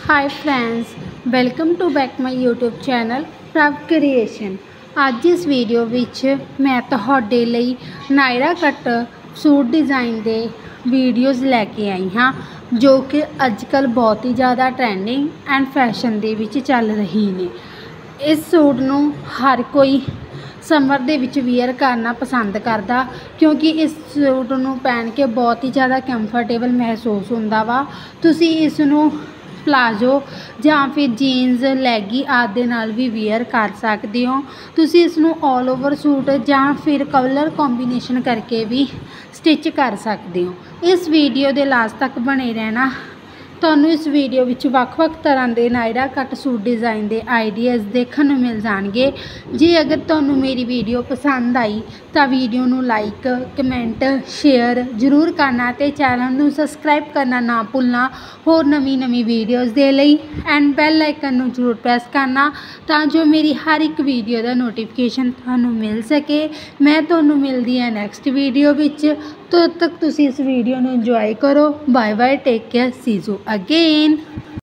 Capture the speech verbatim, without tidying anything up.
Hi friends, welcome to back my YouTube channel Prabh creation. अज इस video विच मैं तुहाडे लई नायरा कट सूट डिज़ाइन दे वीडियोज़ लैके आई हाँ, जो कि अजकल बहुत ही ज़्यादा ट्रेंडिंग एंड फैशन दे विच चल रही ने। इस सूट नूं हर कोई समर दे विच वियर करना पसंद करदा, क्योंकि इस सूट नूं पहन के बहुत ही ज़्यादा कंफर्टेबल महसूस हुंदा वा। तुसीं इस नूं प्लाजो ਜਾਂ फिर जीन्स लैगी आदि दे नाल भी वियर कर सकते हो। तुसीं इस नूं ऑल ओवर सूट ਜਾਂ फिर कलर कॉम्बीनेशन करके भी स्टिच कर सकते हो। इस वीडियो के लास्ट तक बने रहना। ਤੁਹਾਨੂੰ इस वीडियो विच ਵੱਖ-ਵੱਖ तरह के नायरा कट सूट डिज़ाइन के आइडियाज़ देखने को मिल जाएंगे। जे अगर ਤੁਹਾਨੂੰ मेरी वीडियो पसंद आई तो वीडियो नू लाइक कमेंट शेयर जरूर करना ते चैनल नू सबसक्राइब करना ना भुलना। होर नवी नवी वीडियोज़ दे लई एंड बैल आइकन नू जरूर प्रेस करना तां जो मेरी हर एक वीडियो का नोटिफिकेशन तुहानू मिल सके। मैं तुहानू मिलदी है नैक्सट वीडियो विच। तद तक तुसीं इस वीडियो नू इंजॉय करो। Bye bye, take care, see you again.